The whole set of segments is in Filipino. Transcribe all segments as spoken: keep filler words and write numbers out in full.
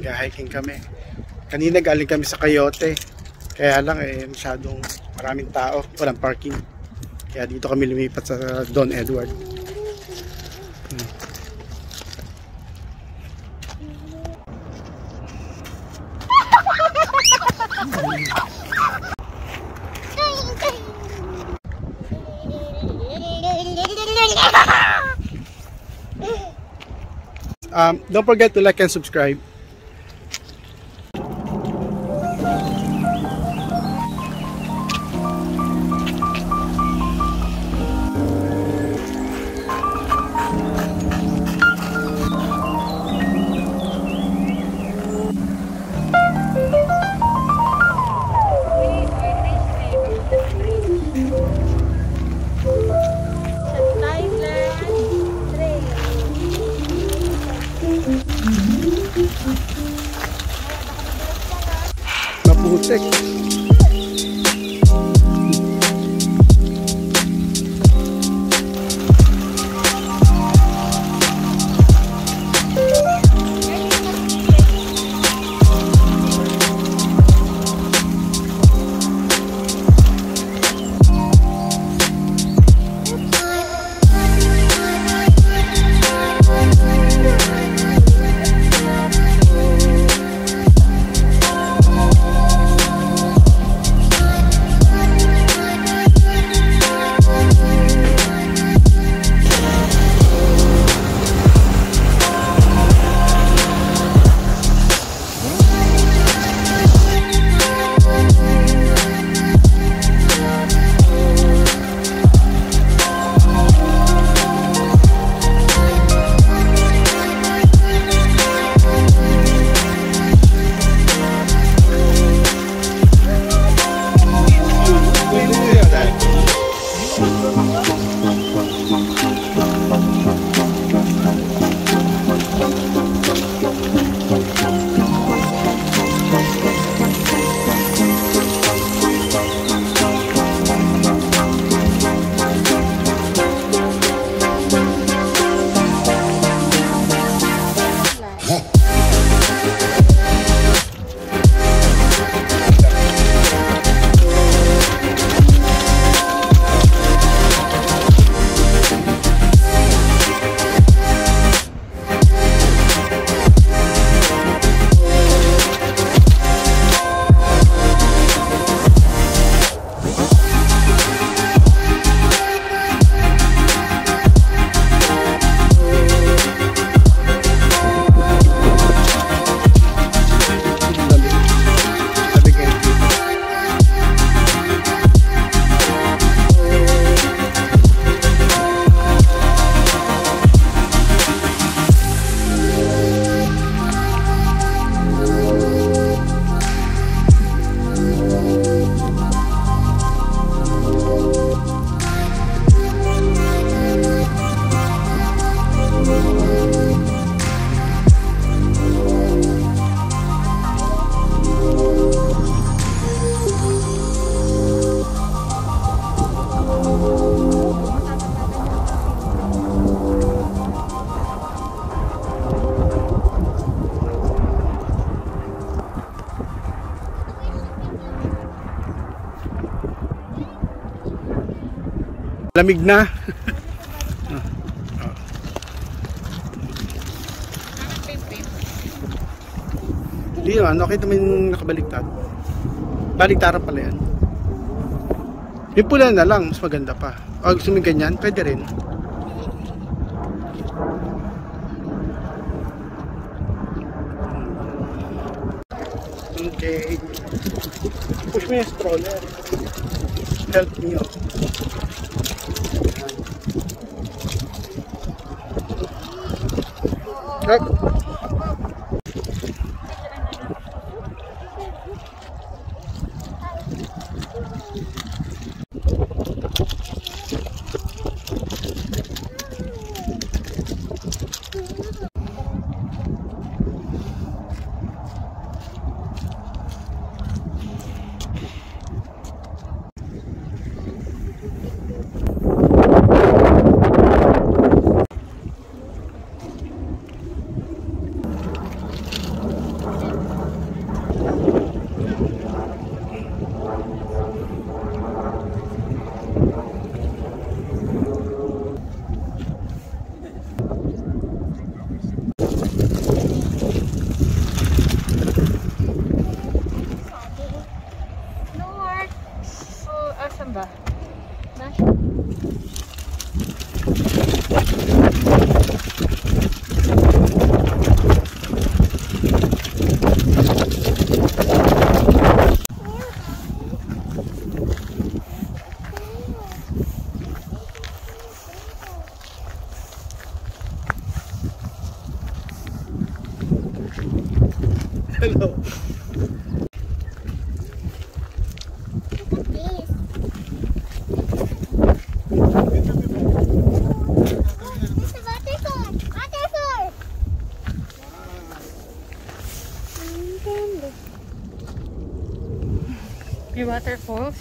Nag-hiking kami. Kanina galing kami sa Coyote. Kaya lang eh masyadong maraming tao, walang parking. Kaya dito kami lumipat sa Don Edward. Hmm. Um, don't forget to like and subscribe. Maputik. Lamig na. Hindi naman, nakita mo yung nakabaliktad. Baliktaran pala yan. Yung pula na lang, mas maganda pa. O gusto mo ganyan, pwede rin. Okay. Push mo yung stroller. Help me out. Up. Hello. Your waterfalls?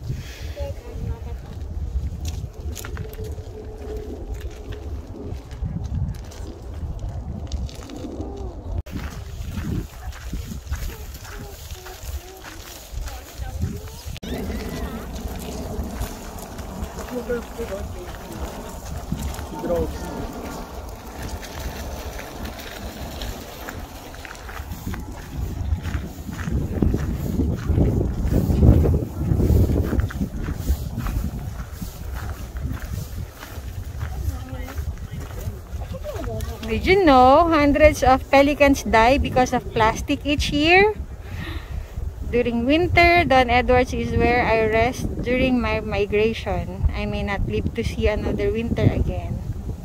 Did you know hundreds of pelicans die because of plastic each year? During winter, Don Edwards is where I rest during my migration. I may not live to see another winter again.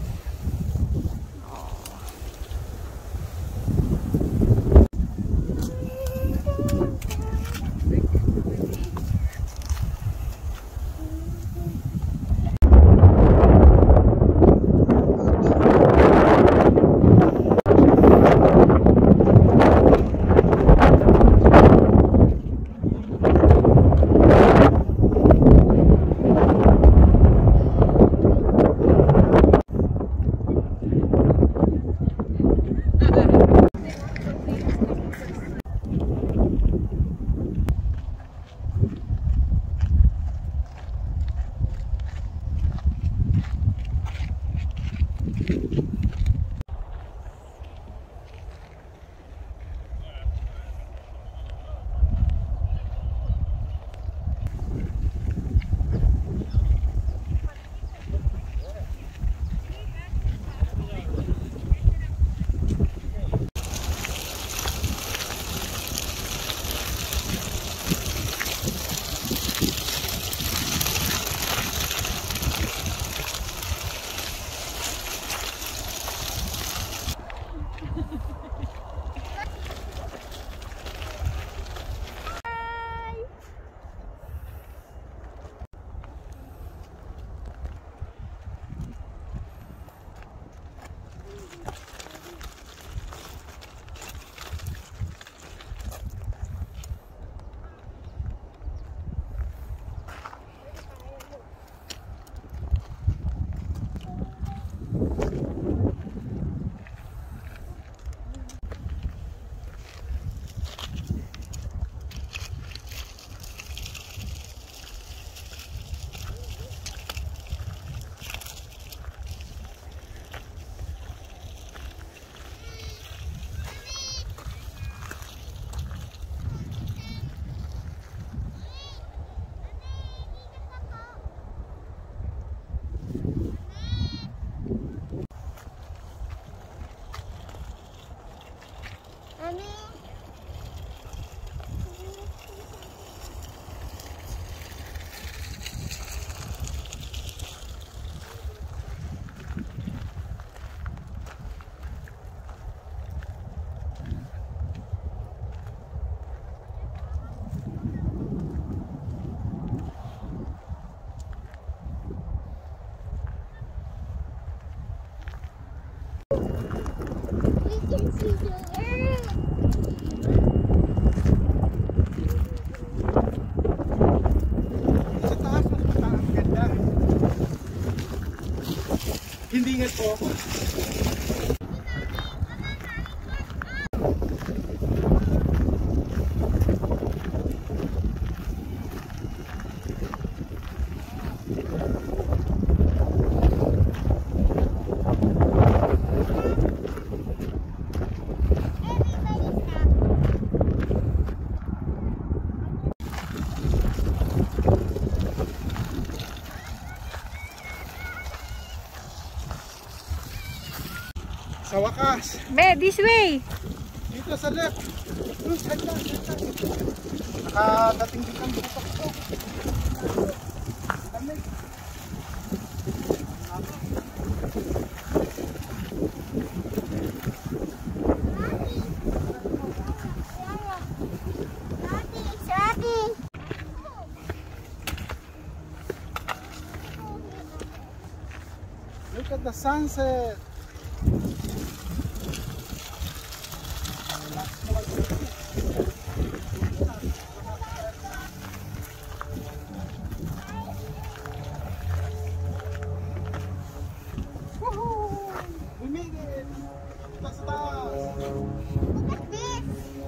Hindi nga po. Sa wakas. Be, this way. Dito sa left. Doon, side lang, side lang. Nakadating din ang butok ko. Dami. the sunset. Woohoo! We made it! That's us! Look at this!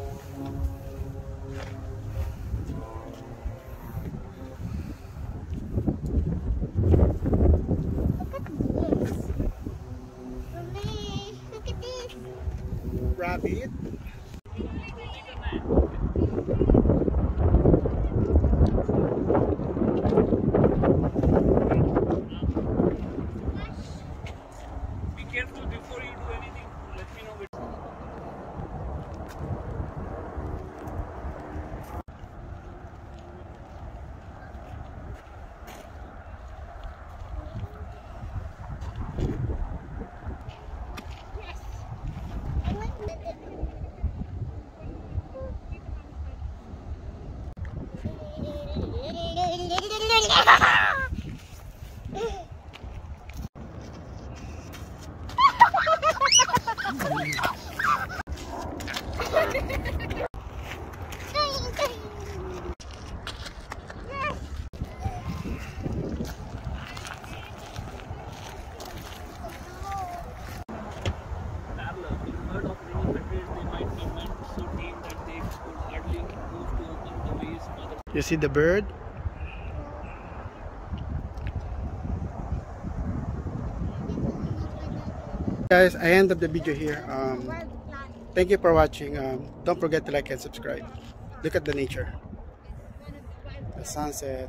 Look at this! Mommy, look at this! Rabbit. Be careful before you do anything. Let me know. Yes! I want it. Traveler, in herd of many countries, they might be meant so deep that they could hardly move to open the ways for the You see the bird? Guys, I end up the video here. Um, thank you for watching. Um, don't forget to like and subscribe. Look at the nature. The sunset.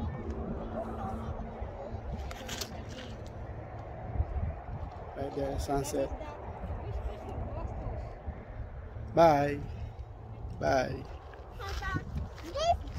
Right there, sunset. Bye. Bye. This